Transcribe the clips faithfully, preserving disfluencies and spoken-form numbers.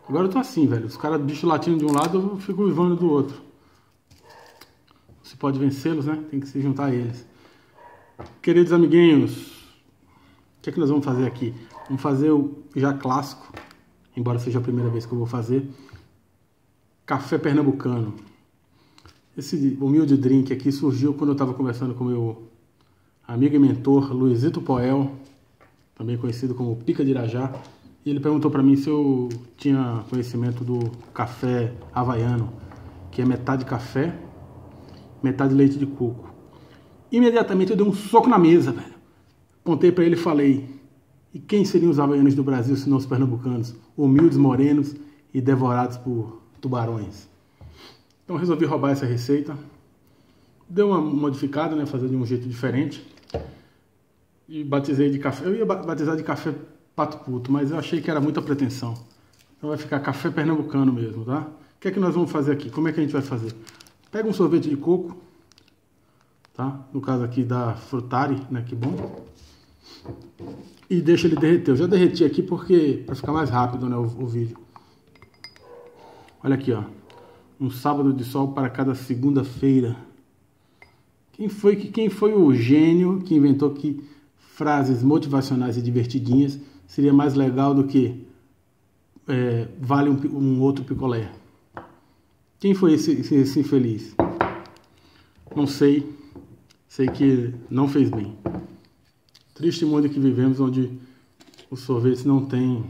Agora eu tô assim, velho. Os caras bicho latindo de um lado, eu fico uivando do outro. Se pode vencê-los, né? Tem que se juntar a eles. Queridos amiguinhos, o que é que nós vamos fazer aqui? Vamos fazer o já clássico, embora seja a primeira vez que eu vou fazer, café pernambucano. Esse humilde drink aqui surgiu quando eu estava conversando com meu amigo e mentor, Luizito Poel, também conhecido como Pica de Irajá, e ele perguntou para mim se eu tinha conhecimento do café havaiano, que é metade café, metade leite de coco. Imediatamente eu dei um soco na mesa, velho. Apontei para ele e falei: e quem seriam os havaianos do Brasil se não os pernambucanos, humildes, morenos e devorados por tubarões? Então resolvi roubar essa receita. Dei uma modificada, né, fazer de um jeito diferente. E batizei de café. Eu ia batizar de café pato puto, mas eu achei que era muita pretensão. Então vai ficar café pernambucano mesmo, tá? O que é que nós vamos fazer aqui? Como é que a gente vai fazer? Pega um sorvete de coco, tá? No caso aqui da Frutari, né? Que bom. E deixa ele derreter. Eu já derreti aqui porque para ficar mais rápido, né, o, o vídeo. Olha aqui, ó. Um sábado de sol para cada segunda-feira. Quem foi que quem foi o gênio que inventou que frases motivacionais e divertidinhas seria mais legal do que é, vale um, um outro picolé? Quem foi esse, esse, esse infeliz? Não sei. Sei que não fez bem. Triste mundo que vivemos, onde os sorvetes não tem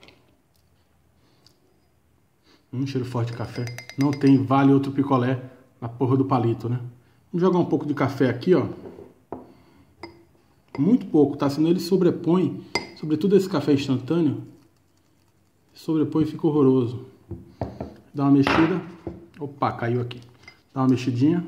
um cheiro forte de café, não tem vale outro picolé na porra do palito, né? Vamos jogar um pouco de café aqui, ó. Muito pouco, tá? Senão ele sobrepõe, sobretudo esse café instantâneo, sobrepõe e fica horroroso. Dá uma mexida. Opa, caiu aqui. Dá uma mexidinha.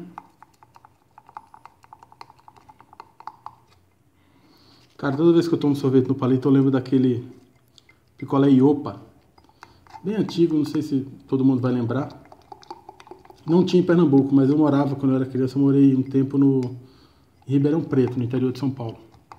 Cara, toda vez que eu tomo sorvete no palito, eu lembro daquele picolé Iopa. Bem antigo, não sei se todo mundo vai lembrar. Não tinha em Pernambuco, mas eu morava, quando eu era criança, eu morei um tempo no em Ribeirão Preto, no interior de São Paulo.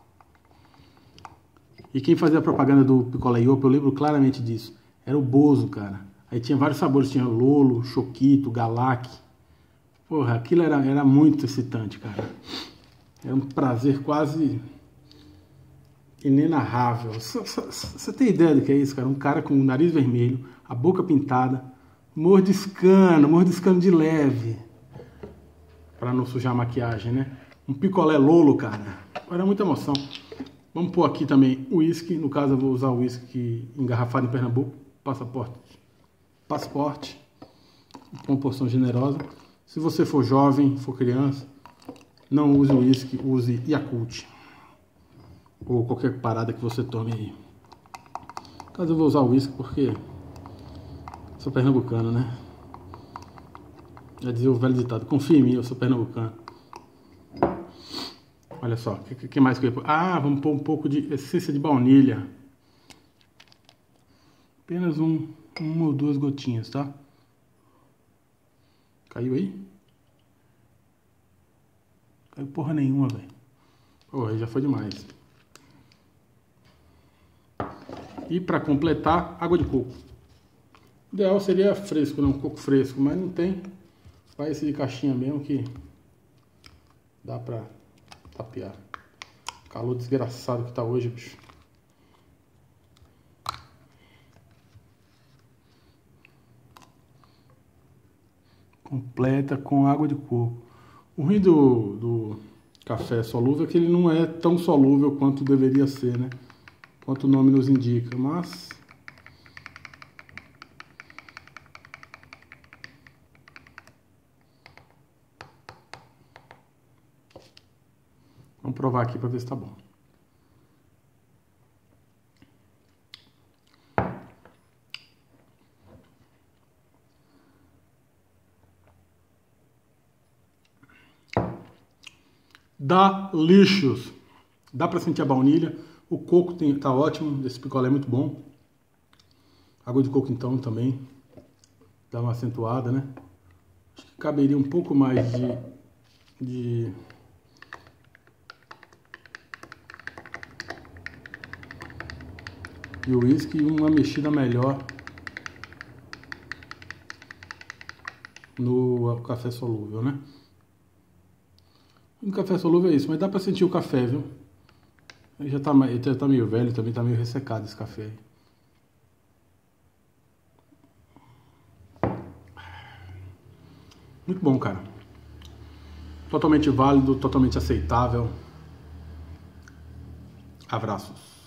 E quem fazia a propaganda do picolé Iopa, eu lembro claramente disso. Era o Bozo, cara. Aí tinha vários sabores, tinha Lolo, Choquito, Galac. Porra, aquilo era, era muito excitante, cara. Era um prazer quase inenarrável. Você tem ideia do que é isso, cara? Um cara com o nariz vermelho, a boca pintada, mordiscando, mordiscando de leve, para não sujar a maquiagem, né? Um picolé Lolo, cara. Era muita emoção. Vamos pôr aqui também o uísque. No caso, eu vou usar o uísque engarrafado em Pernambuco. Passaporte. Passaporte. Com porção generosa. Se você for jovem, for criança, não use o uísque, use Yakult. Ou qualquer parada que você tome aí. No caso, eu vou usar o uísque porque sou pernambucano, né? Já dizia o velho ditado: confia em mim, eu sou pernambucano. Olha só, o que, que mais que eu ia pôr? Ah, vamos pôr um pouco de essência de baunilha. Apenas um, uma ou duas gotinhas, tá? Caiu aí? Caiu porra nenhuma, velho. Porra, já foi demais. E para completar, água de coco. O ideal seria fresco, não, coco fresco, mas não tem. Vai esse de caixinha mesmo que dá pra tapear. Calor desgraçado que tá hoje, bicho. Completa com água de coco. O ruim do, do café solúvel é que ele não é tão solúvel quanto deveria ser, né? Quanto o nome nos indica, mas vamos provar aqui para ver se tá bom. Dá lixos. Dá para sentir a baunilha. O coco tem, tá ótimo. Esse picolé é muito bom. Água de coco então também. Dá uma acentuada, né? Acho que caberia um pouco mais de... de... e o uísque e uma mexida melhor no café solúvel, né? No café solúvel é isso, mas dá pra sentir o café, viu? Ele já tá, ele já tá meio velho, também tá meio ressecado esse café aí. Muito bom, cara. Totalmente válido, totalmente aceitável. Abraços.